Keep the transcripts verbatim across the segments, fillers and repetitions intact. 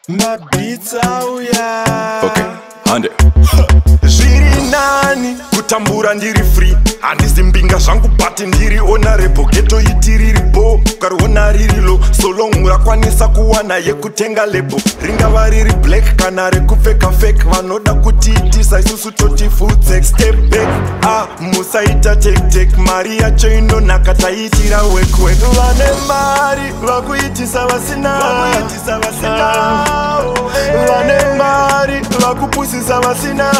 Mabitsa uya Okay, hande Zviri nani kutambura ndiri free handisi mbinga zvangu bati ndiri honorable ghetto iti riri bo ukariona riri low solong rakwanisa kuwana yekutenga lebo ringava riri black kana rekupfeka fake vanoda kutiitisa isusu toti full sex step back ah musaita tek tek mari yacho inonaka taitira work work vane mari vakuitisa vasina vakuitisa vasina vane mari vakupusisa vasina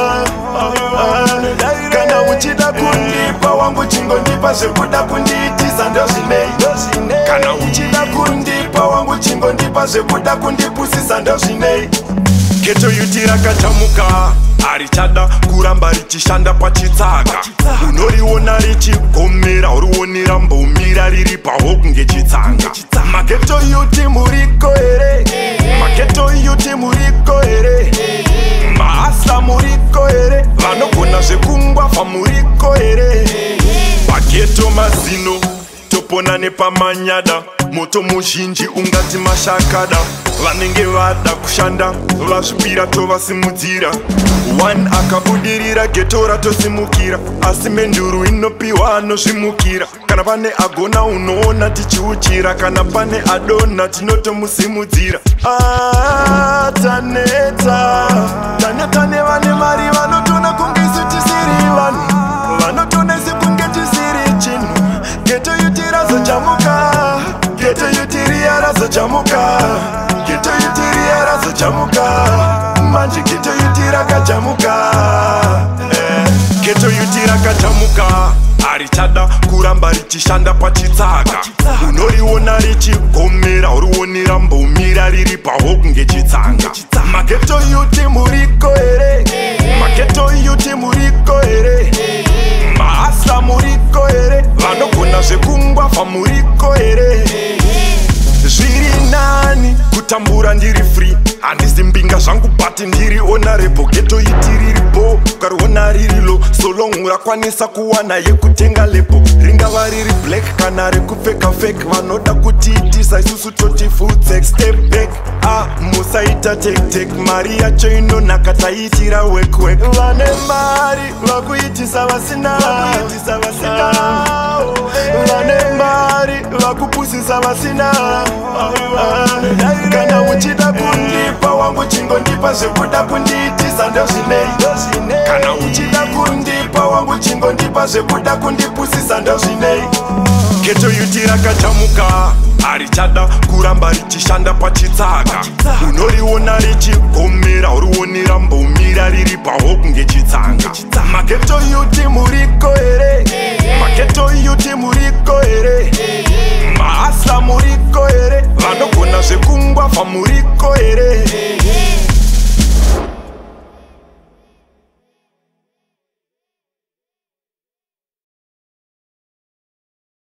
kana uchida kundipa wangu chingondipa zvekuda kundiitisa ndozvinei kana uchida kundipa wangu chingondipa zvekuda kundipusisa ndozvinei Ghetto youth rakachamuka harichada kuramba richishanda pachitsaka unoriona richigomera uriwonera mbomira riri paho kunge chitsanga maghetto youth muriko here maghetto youth muriko here mahasa muriko here vanogona zvekungwafa muriko here paghetto mazino topona nepamanyada moto muzhinji ungati mashakada vanenge vada kushanda vasvipira tovasimudzira one akabudirira ghetto ratosimukira asi menduru inopiwa anozvimukira kana pane agona unoona tichiuchira kana pane adona tinotomusimudzira ah, taneta taneta nevane mari vanotona kunge isu tisiri vanhu vanotona isi kunge tisiri chinhu ghetto youth razochamuka ghetto youth riya razochamuka ghetto youth riya razochamuka manje ghetto youth rakachamuka eh. Ghetto youth rakachamuka harichada kuramba richishanda pachitsaka unoriona richigomera uriwonera mbomira riri paho kunge chitsanga maghetto youth muriko here maghetto youth muriko here mahasa muriko here vanogona zvekungwafa muriko here zviri nani kutambura ndiri free handisi mbinga zvangu bati ndiri honorable ghetto iti riri bo ukariona riri low solong rakwanisa kuwana yekutenga lebo ringava riri black kana rekupfeka fake vanoda kutiitisa isusu toti full sex step back ah musaita tek tek mari yacho inonaka taitira work work vane mari vakuitisa vasina vakuitisa vasina vane mari vakupusisa vasina kana uchida kundipa wangu chingondipa zvekuda kundiitisa ndozvinei kana uchida kundipa wangu chingondipa zvekuda kundipusisa ndozvinei ghetto youth rakachamuka harichada kuramba richishanda pachitsaka unoriona richigomera uriwonera mbomira riri paho kunge chitsanga maghetto youth muriko here